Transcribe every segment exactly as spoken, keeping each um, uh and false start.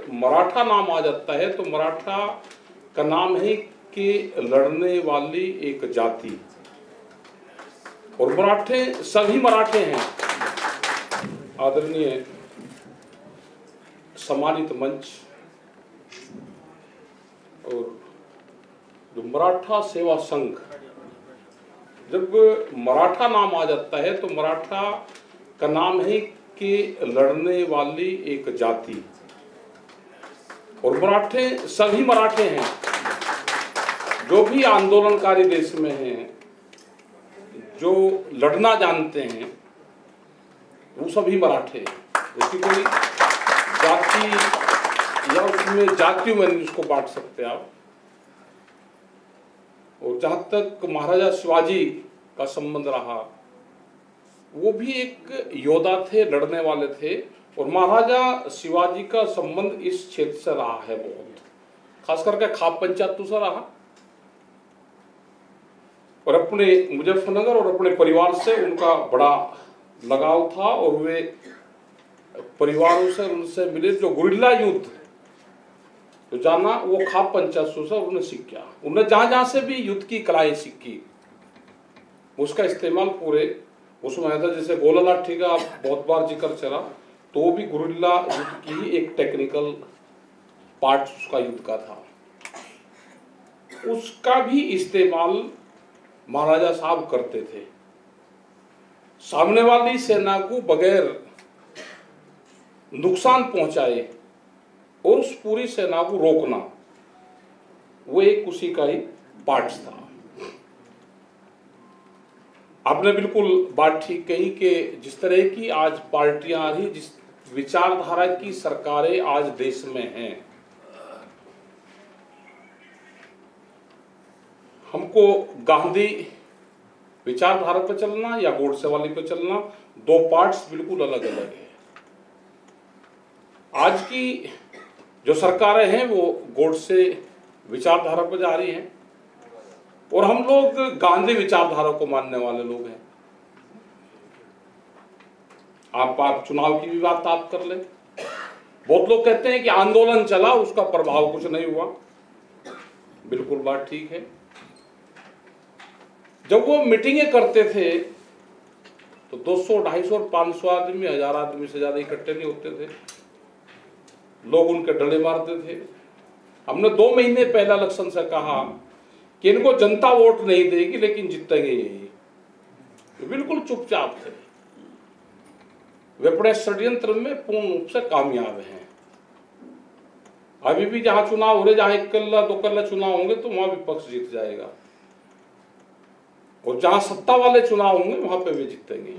मराठा नाम आ जाता है तो मराठा का नाम है कि लड़ने वाली एक जाति, और मराठे सभी मराठे हैं। आदरणीय सम्मानित मंच और जो मराठा सेवा संघ, जब मराठा नाम आ जाता है तो मराठा का नाम है कि लड़ने वाली एक जाति, और मराठे सभी मराठे हैं। जो भी आंदोलनकारी देश में हैं, जो लड़ना जानते हैं, वो सभी मराठे हैं। इसकी कोई जाति या उसमें जातियों में नहीं उसको बांट सकते आप। और जहाँ तक महाराजा शिवाजी का संबंध रहा, वो भी एक योद्धा थे, लड़ने वाले थे, और महाराजा शिवाजी का संबंध इस क्षेत्र से रहा है बहुत, खास करके खाप पंचायत से रहा, और अपने मुजफ्फरनगर और अपने परिवार से उनका बड़ा लगाव था, और वे परिवारों से उनसे मिले। जो गुरिल्ला युद्ध तो जाना वो खाप पंचायत से उन्होंने सीखा। उन्होंने जहां जहां से भी युद्ध की कलाएं सीखी उसका इस्तेमाल पूरे उसमें था। जैसे गोला लाठी का बहुत बार जिक्र चला, तो वो भी गुरिल्ला युद्ध की ही एक टेक्निकल पार्ट उसका युद्ध का था। उसका भी इस्तेमाल महाराजा साहब करते थे। सामने वाली सेना को बगैर नुकसान पहुंचाए और उस पूरी सेना को रोकना, वो एक उसी का ही पार्ट था। आपने बिल्कुल बात ठीक कही कि जिस तरह की आज पार्टियां आ रही, जिस विचारधारा की सरकारें आज देश में हैं, हमको गांधी विचारधारा पर चलना या गोडसे वाली पर चलना, दो पार्ट्स बिल्कुल अलग अलग है। आज की जो सरकारें हैं वो गोडसे विचारधारा पर जा रही हैं, और हम लोग गांधी विचारधारा को मानने वाले लोग हैं। आप आप चुनाव की भी बात आप कर ले। बहुत लोग कहते हैं कि आंदोलन चला, उसका प्रभाव कुछ नहीं हुआ। बिल्कुल बात ठीक है। जब वो मीटिंगें करते थे तो दो सौ, ढाई सौ और पांच सौ आदमी, हजार आदमी से ज्यादा इकट्ठे नहीं होते थे। लोग उनके डंडे मारते थे। हमने दो महीने पहले इलेक्शन से कहा कि इनको जनता वोट नहीं देगी, लेकिन जीतेंगे यही। तो बिल्कुल चुपचाप थे। वे अपने षड्यंत्र में पूर्ण रूप से कामयाब हैं। अभी भी जहां चुनाव हो रहे, जहां एक कल्ला दो कल्ला चुनाव होंगे तो वहां विपक्ष जीत जाएगा, और जहां सत्ता वाले चुनाव होंगे वहां पे वे जीतेंगे।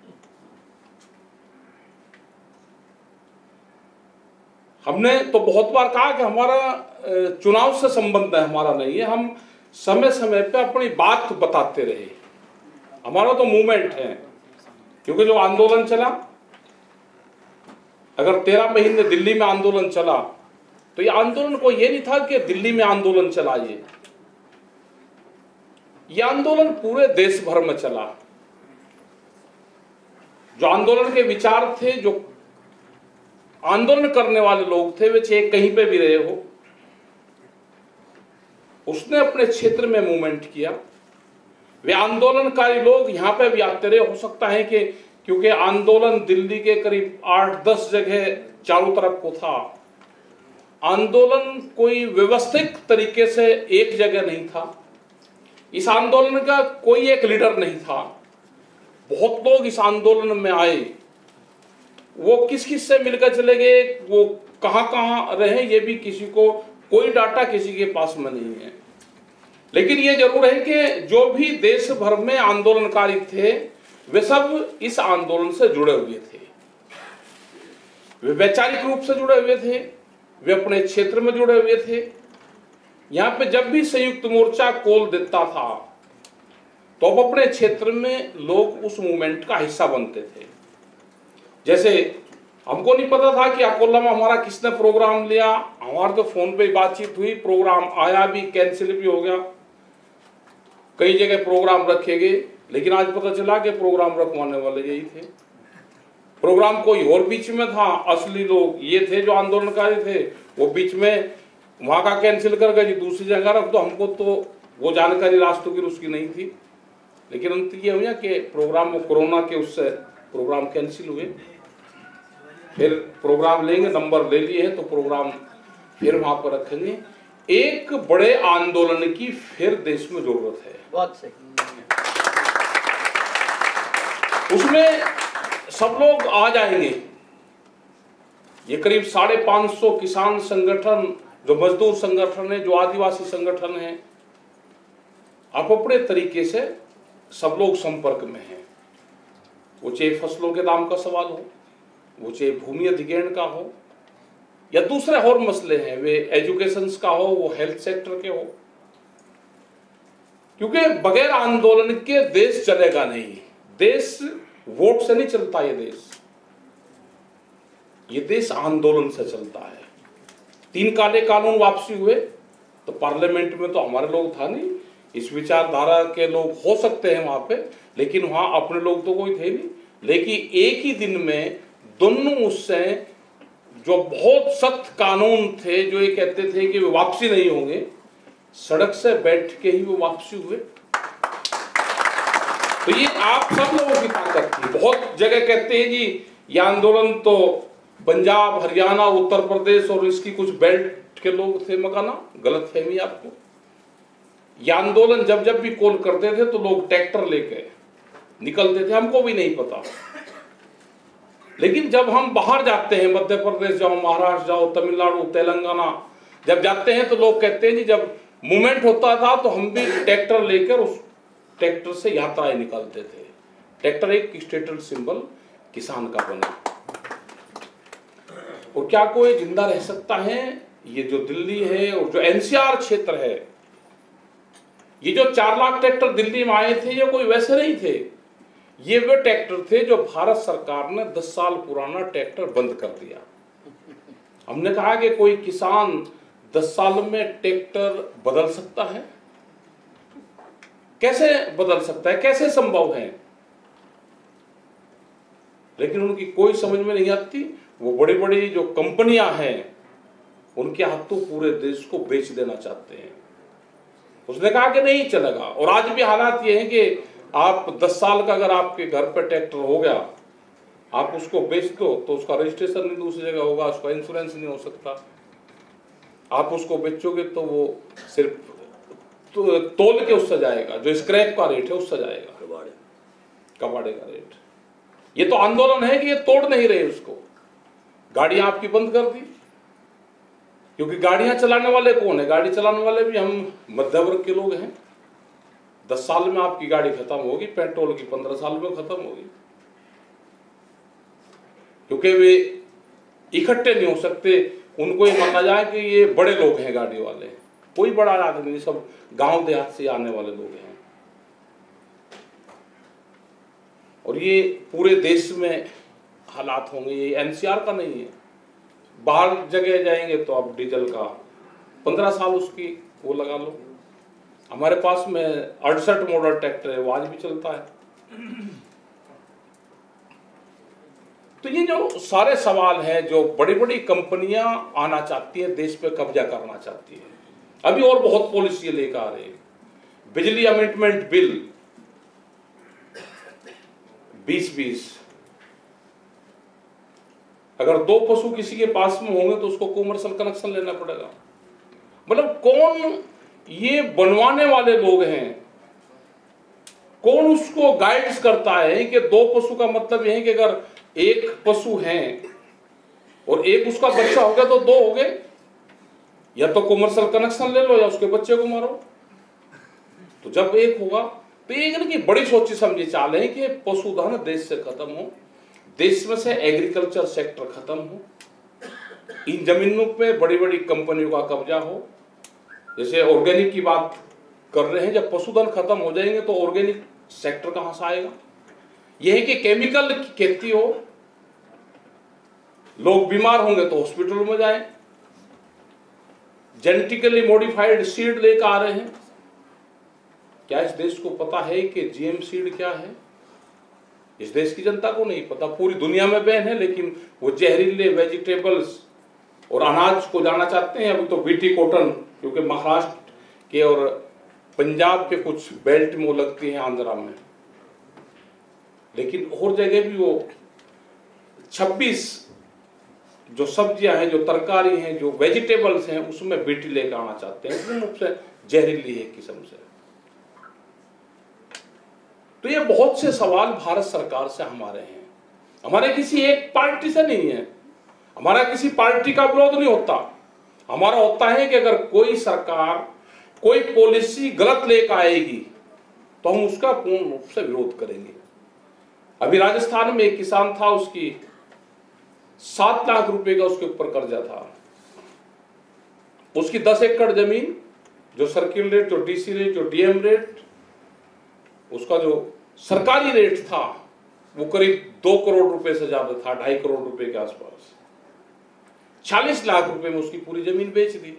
हमने तो बहुत बार कहा कि हमारा चुनाव से संबंध है, हमारा नहीं है। हम समय समय पे अपनी बात बताते रहे। हमारा तो मूवमेंट है, क्योंकि जो आंदोलन चला, अगर तेरह महीने दिल्ली में आंदोलन चला, तो ये आंदोलन को ये नहीं था कि दिल्ली में आंदोलन चला, ये ये आंदोलन पूरे देश भर में चला। जो आंदोलन के विचार थे, जो आंदोलन करने वाले लोग थे, वे चाहे कहीं पे भी रहे हो, उसने अपने क्षेत्र में मूवमेंट किया। वे आंदोलनकारी लोग यहां पे भी आते रहे। हो सकता है कि क्योंकि आंदोलन दिल्ली के करीब आठ दस जगह चारों तरफ को था, आंदोलन कोई व्यवस्थित तरीके से एक जगह नहीं था। इस आंदोलन का कोई एक लीडर नहीं था। बहुत लोग इस आंदोलन में आए। वो किस किस से मिलकर चले गए, वो कहां कहां रहे, ये भी किसी को कोई डाटा किसी के पास में नहीं है। लेकिन ये जरूर है कि जो भी देश भर में आंदोलनकारी थे, वे सब इस आंदोलन से जुड़े हुए थे। वे वैचारिक रूप से जुड़े हुए थे, वे अपने क्षेत्र में जुड़े हुए थे। यहां पे जब भी संयुक्त मोर्चा कॉल देता था, तो अब अपने क्षेत्र में लोग उस मूवमेंट का हिस्सा बनते थे। जैसे हमको नहीं पता था कि अकोला में हमारा किसने प्रोग्राम लिया, हमारे तो फोन पे बातचीत हुई, प्रोग्राम आया भी, कैंसिल भी हो गया, कई जगह प्रोग्राम रखे गए, लेकिन आज पता चला कि प्रोग्राम रखवाने वाले यही थे। प्रोग्राम कोई और बीच में था, असली लोग ये थे जो आंदोलनकारी थे, वो बीच में वहां का कैंसिल कर गए जी, दूसरी जगह रख दो। हमको तो वो जानकारी रास्तों की उसकी नहीं थी, लेकिन अंत ये हुआ कि प्रोग्राम वो कोरोना के उससे प्रोग्राम कैंसिल हुए। फिर प्रोग्राम लेंगे, नंबर ले लिए हैं तो प्रोग्राम फिर वहां पर रखेंगे। एक बड़े आंदोलन की फिर देश में जरूरत है। बहुत सही। उसमें सब लोग आ जाएंगे। ये करीब साढ़े पांच सौ किसान संगठन, जो मजदूर संगठन है, जो आदिवासी संगठन है, आप अपने तरीके से सब लोग संपर्क में हैं। वो चाहे फसलों के दाम का सवाल हो, वो चाहे भूमि अधिग्रहण का हो, या दूसरे और मसले हैं, वे एजुकेशन का हो, वो हेल्थ सेक्टर के हो, क्योंकि बगैर आंदोलन के देश चलेगा नहीं। देश वोट से नहीं चलता, ये देश ये देश आंदोलन से चलता है। तीन काले कानून वापसी हुए तो पार्लियामेंट में तो हमारे लोग था नहीं, इस विचारधारा के लोग हो सकते हैं वहां पे, लेकिन वहां अपने लोग तो कोई थे नहीं। लेकिन एक ही दिन में दोनों उससे जो बहुत सख्त कानून थे, जो ये कहते थे कि वे वापसी नहीं होंगे, सड़क से बैठ के ही वो वापसी हुए। तो ये आप सब लोगों की ताकत थी। बहुत जगह कहते हैं जी ये आंदोलन तो पंजाब, हरियाणा, उत्तर प्रदेश और इसकी कुछ बेल्ट के लोग थे, मकाना गलत फहमी आपको। ये आंदोलन जब जब भी कॉल करते थे तो लोग ट्रैक्टर लेके निकलते थे, हमको भी नहीं पता। लेकिन जब हम बाहर जाते हैं, मध्य प्रदेश जाओ, महाराष्ट्र जाओ, तमिलनाडु, तेलंगाना जब जाते हैं तो लोग कहते हैं जी जब मूवमेंट होता था तो हम भी ट्रैक्टर लेकर उस ट्रैक्टर से यात्राएं निकालते थे। ट्रैक्टर एक स्टेटस सिंबल किसान का बना। और क्या कोई जिंदा रह सकता है? ये जो दिल्ली है और जो एनसीआर क्षेत्र है, ये जो चार लाख ट्रैक्टर दिल्ली में आए थे, ये कोई वैसे नहीं थे। ये वे ट्रैक्टर थे जो भारत सरकार ने दस साल पुराना ट्रैक्टर बंद कर दिया। हमने कहा कि कोई किसान दस साल में ट्रैक्टर बदल सकता है? कैसे बदल सकता है, कैसे संभव है? लेकिन उनकी कोई समझ में नहीं आती। वो बड़ी बड़ी जो कंपनियां हैं, उनके हाथों पूरे देश को बेच देना चाहते हैं। उसने कहा कि नहीं चलेगा। और आज भी हालात ये हैं कि आप दस साल का अगर आपके घर पे ट्रैक्टर हो गया, आप उसको बेच दो तो उसका रजिस्ट्रेशन नहीं दूसरी जगह होगा, उसका इंश्योरेंस नहीं हो सकता। आप उसको बेचोगे तो वो सिर्फ तो, तोल के उससे जाएगा, जो स्क्रैप का रेट है उससे जाएगा, कबाड़े कबाड़े का रेट। ये तो आंदोलन है कि ये तोड़ नहीं रहे उसको। गाड़ियां आपकी बंद कर दी, क्योंकि गाड़ियां चलाने वाले कौन है? गाड़ी चलाने वाले भी हम मध्य वर्ग के लोग हैं। दस साल में आपकी गाड़ी खत्म होगी, पेट्रोल की पंद्रह साल में खत्म होगी, क्योंकि वे इकट्ठे नहीं हो सकते। उनको ये माना जाए कि ये बड़े लोग हैं गाड़ी वाले, कोई बड़ा आदमी नहीं, सब गांव देहात से आने वाले लोग हैं। और ये पूरे देश में हालात होंगे, ये एनसीआर का नहीं है। बाहर जगह जाएंगे तो आप डीजल का पंद्रह साल उसकी वो लगा लो। हमारे पास में अड़सठ मॉडल ट्रैक्टर है, वो आज भी चलता है। तो ये जो सारे सवाल हैं, जो बड़ी बड़ी कंपनियां आना चाहती हैं, देश पे कब्जा करना चाहती है, अभी और बहुत पॉलिसी लेकर आ रहे हैं। बिजली अमेंडमेंट बिल बीस बीस, अगर दो पशु किसी के पास में होंगे तो उसको कॉमर्शियल कनेक्शन लेना पड़ेगा। मतलब कौन ये बनवाने वाले लोग हैं, कौन उसको गाइड्स करता है कि दो पशु का मतलब यह है कि अगर एक पशु है और एक उसका बच्चा हो गया तो दो हो गए, या तो कॉमर्शियल कनेक्शन ले लो या उसके बच्चे को मारो। तो जब एक होगा तो एक की बड़ी सोची समझी चाल है कि पशुधन देश से खत्म हो, देश में से एग्रीकल्चर सेक्टर खत्म हो, इन जमीनों पे बड़ी बड़ी कंपनियों का कब्जा हो। जैसे ऑर्गेनिक की बात कर रहे हैं, जब पशुधन खत्म हो जाएंगे तो ऑर्गेनिक सेक्टर कहां से आएगा? यह है कि केमिकल की खेती हो, लोग बीमार होंगे तो हॉस्पिटल में जाएं। जेनेटिकली मॉडिफाइड सीड लेकर आ रहे हैं। क्या इस देश को पता है कि जीएम सीड क्या है? इस देश की जनता को नहीं पता, पूरी दुनिया में बैन है, लेकिन वो जहरीले वेजिटेबल्स और अनाज को जाना चाहते हैं। अभी तो बीटी कॉटन, क्योंकि महाराष्ट्र के और पंजाब के कुछ बेल्ट में वो लगती है, आंध्रा में, लेकिन और जगह भी वो छब्बीस जो सब्जियां हैं, जो तरकारी हैं, जो वेजिटेबल्स हैं, उसमें बीटी लेकर आना चाहते हैं, पूर्ण रूप से जहरीली है किस्म से। तो ये बहुत से सवाल भारत सरकार से हमारे हैं, हमारे किसी एक पार्टी से नहीं है, हमारा किसी पार्टी का विरोध नहीं होता। हमारा होता है कि अगर कोई सरकार कोई पॉलिसी गलत लेकर आएगी तो हम उसका पूर्ण रूप से विरोध करेंगे। अभी राजस्थान में एक किसान था, उसकी सात लाख रुपए का उसके ऊपर कर्जा था। उसकी दस एकड़ जमीन, जो सर्किल रेट, जो डीसी रेट, जो डीएम रेट, उसका जो सरकारी रेट था वो करीब दो करोड़ रुपए से ज्यादा था, ढाई करोड़ रुपए के आसपास। चालीस लाख रुपए में उसकी पूरी जमीन बेच दी।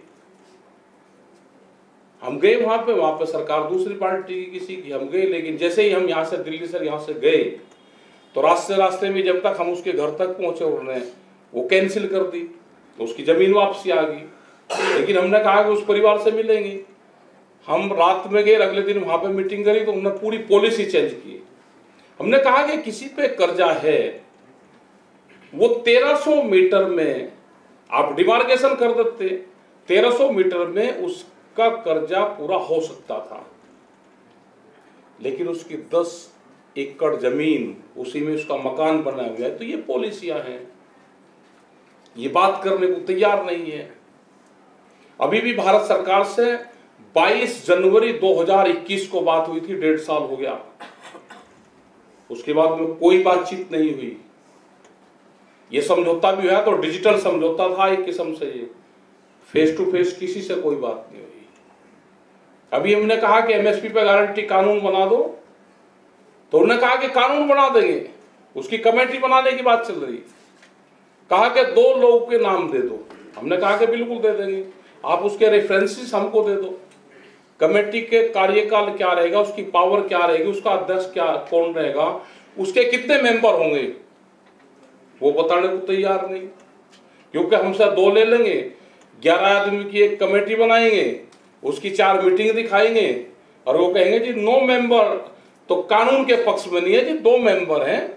हम गए वहां पे, वहां पे सरकार दूसरी पार्टी की किसी की, हम गए, लेकिन जैसे ही हम यहाँ से दिल्ली से यहाँ से गए तो रास्ते रास्ते में जब तक हम उसके घर तक पहुंचे उन्होंने वो कैंसिल कर दी, तो उसकी जमीन वापसी आ गई। लेकिन हमने कहा कि उस परिवार से मिलेंगे। हम रात में गए, अगले दिन वहां पे मीटिंग करी तो उन्होंने पूरी पॉलिसी चेंज की। हमने कहा कि किसी पे कर्जा है, वो तेरह सौ मीटर में आप डिमार्केशन कर देते, तेरह सौ मीटर में उसका कर्जा पूरा हो सकता था, लेकिन उसकी दस एकड़ जमीन, उसी में उसका मकान बना हुआ है। तो ये पॉलिसियां हैं, ये बात करने को तैयार नहीं है। अभी भी भारत सरकार से बाईस जनवरी दो हज़ार इक्कीस को बात हुई थी, डेढ़ साल हो गया, उसके बाद में कोई बातचीत नहीं हुई। ये समझौता भी हुआ तो डिजिटल समझौता था एक किस्म से, ये फेस टू फेस किसी से कोई बात नहीं हुई। अभी हमने कहा कि एमएसपी पे गारंटी कानून बना दो, तो उन्होंने कहा कि कानून बना देंगे, उसकी कमेटी बनाने की बात चल रही। कहा कि दो लोगों के नाम दे दो, हमने कहा कि बिल्कुल दे देंगे, आप उसके रेफरेंसेस हमको दे दो, कमेटी के कार्यकाल क्या रहेगा, उसकी पावर क्या रहेगी, उसका अध्यक्ष क्या कौन रहेगा, उसके कितने मेंबर होंगे, वो बताने को तैयार नहीं। क्योंकि हमसे दो ले लेंगे, ग्यारह आदमी की एक कमेटी बनाएंगे, उसकी चार मीटिंग दिखाएंगे और वो कहेंगे जी नो मेंबर, तो कानून के पक्ष में नहीं है जी, दो मेंबर हैं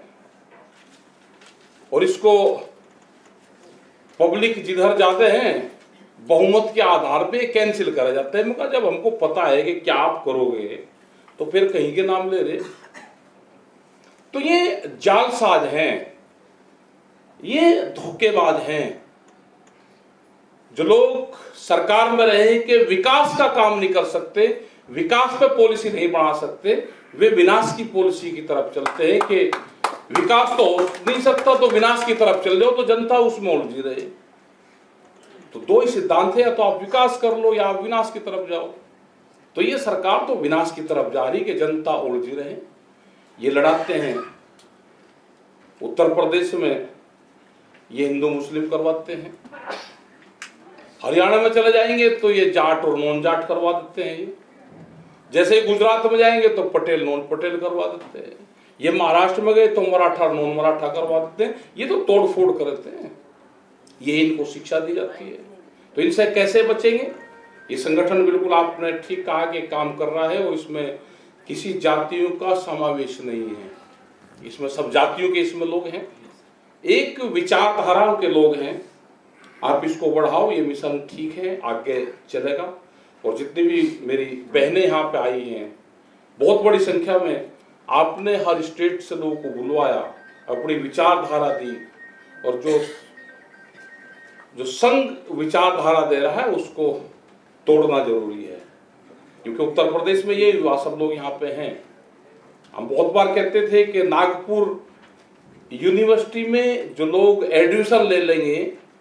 और इसको पब्लिक जिधर जाते हैं बहुमत के आधार पे कैंसिल करा जाता है। मगर जब हमको पता है कि क्या आप करोगे तो फिर कहीं के नाम ले रहे। तो ये जालसाज हैं, ये धोखेबाज हैं, जो लोग सरकार में रहे कि विकास का काम नहीं कर सकते, विकास पे पॉलिसी नहीं बना सकते, वे विनाश की पॉलिसी की तरफ चलते हैं कि विकास तो हो नहीं सकता तो विनाश की तरफ चल जाओ, तो जनता उसमें उलझी रहे। तो दो ही सिद्धांत है, या तो आप विकास कर लो या आप विनाश की तरफ जाओ। तो ये सरकार तो विनाश की तरफ जा रही कि जनता उलझी रहे। ये लड़ाते हैं उत्तर प्रदेश में, ये हिंदू मुस्लिम करवाते हैं, हरियाणा में चले जाएंगे तो ये जाट और नॉन जाट करवा देते हैं, ये जैसे ही गुजरात में जाएंगे तो पटेल नॉन पटेल करवा देते हैं, ये महाराष्ट्र में गए तो मराठा नॉन मराठा करवा देते हैं। ये तो तोड़ फोड़ करते हैं, ये इनको शिक्षा दी जाती है। तो इनसे कैसे बचेंगे? ये संगठन बिल्कुल आपने ठीक कहा कि काम कर रहा है और इसमें किसी जातियों का समावेश नहीं है, इसमें सब जातियों के इसमें लोग हैं, एक विचारधाराओं के लोग हैं। आप इसको बढ़ाओ, ये मिशन ठीक है, आगे चलेगा। और जितनी भी मेरी बहनें यहाँ पे आई हैं, बहुत बड़ी संख्या में, आपने हर स्टेट से लोगों को बुलवाया, अपनी विचारधारा दी, और जो जो संघ विचारधारा दे रहा है उसको तोड़ना जरूरी है, क्योंकि उत्तर प्रदेश में ये युवा सब लोग यहाँ पे हैं। हम बहुत बार कहते थे कि नागपुर यूनिवर्सिटी में जो लोग एडमिशन ले लेंगे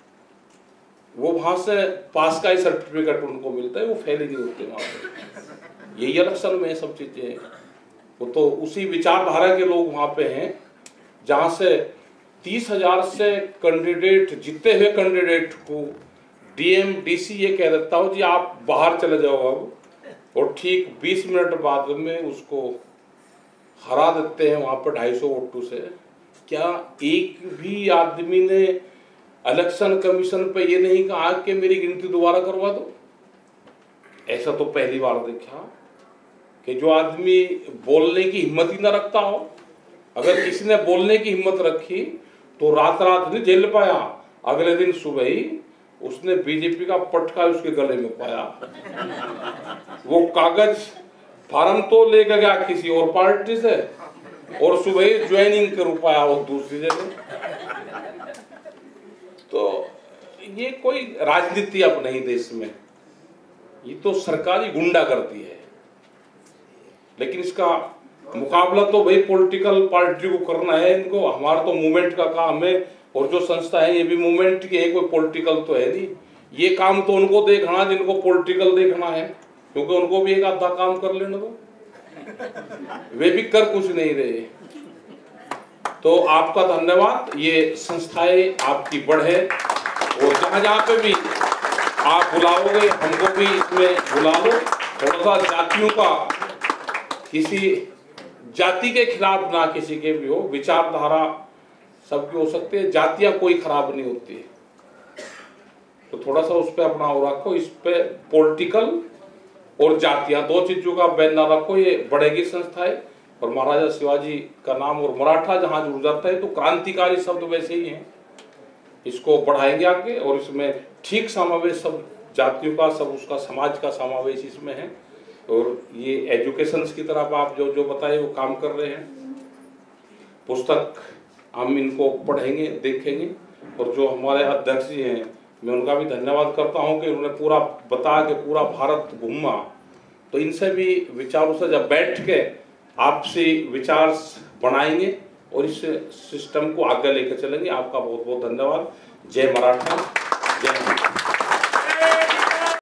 वो वहां से पास का ही सर्टिफिकेट उनको मिलता है, वो फेल ही नहीं होते वहां पे। यही इलेक्शन में सब चीजें, वो तो उसी विचारधारा के लोग वहां पे हैं जहां से तीस हजार से कैंडिडेट, जीते हुए कैंडिडेट को डीएम डीसी ये कह देता हो जी आप बाहर चले जाओ अब, और ठीक बीस मिनट बाद में उसको हरा देते हैं वहाँ पर ढाई सौ वोटों से। क्या एक भी आदमी ने इलेक्शन कमीशन पे ये नहीं कहा कि मेरी गिनती दोबारा करवा दो? ऐसा तो पहली बार देखा कि जो आदमी बोलने की हिम्मत ही ना रखता हो। अगर किसी ने बोलने की हिम्मत रखी तो रात रात नहीं झेल पाया, अगले दिन सुबह ही उसने बीजेपी का पटका उसके गले में पाया। वो कागज फार्म तो लेकर गया किसी और पार्टी से और सुबह ही ज्वाइनिंग कर पाया वो दूसरी जगह। तो ये कोई राजनीति अब नहीं देश में, ये तो सरकारी गुंडागर्दी है। लेकिन इसका मुकाबला तो भाई पॉलिटिकल पार्टी को करना है इनको। हमारा तो मूवमेंट का काम है और जो संस्था है ये भी मूवमेंट की है, कोई पॉलिटिकल तो है नहीं। ये काम तो उनको देखना जिनको पॉलिटिकल देखना है, क्योंकि उनको भी एक आधा काम कर लेने दो, वे भी कर कुछ नहीं रहे। तो आपका धन्यवाद। ये संस्थाएं आपकी बढ़े और जहां जहां पे भी आप बुलाओगे हमको भी इसमें बुला लो। थोड़ा सा जातियों का, किसी जाति के खिलाफ ना किसी के भी हो, विचारधारा सबकी हो सकती है, जातियां कोई खराब नहीं होती है। तो थोड़ा सा उस पर अपना वो रखो, इस पे पॉलिटिकल और जातियां दो चीजों का बैन ना रखो। ये बढ़ेगी संस्था है और महाराजा शिवाजी का नाम और मराठा जहां जुड़ जाता है तो क्रांतिकारी शब्द वैसे ही हैं, इसको बढ़ाएंगे आगे और इसमें ठीक समावेश सब जातियों का, सब उसका समाज का समावेश इसमें है। और ये एजुकेशन की तरफ आप जो जो बताए वो काम कर रहे हैं। पुस्तक हम इनको पढ़ेंगे, देखेंगे। और जो हमारे अध्यक्ष जी हैं मैं उनका भी धन्यवाद करता हूं कि उन्होंने पूरा बता के पूरा भारत घूमा। तो इनसे भी विचारों से जब बैठ के आपसे विचार बनाएंगे और इस सिस्टम को आगे लेकर चलेंगे। आपका बहुत बहुत धन्यवाद। जय मराठा।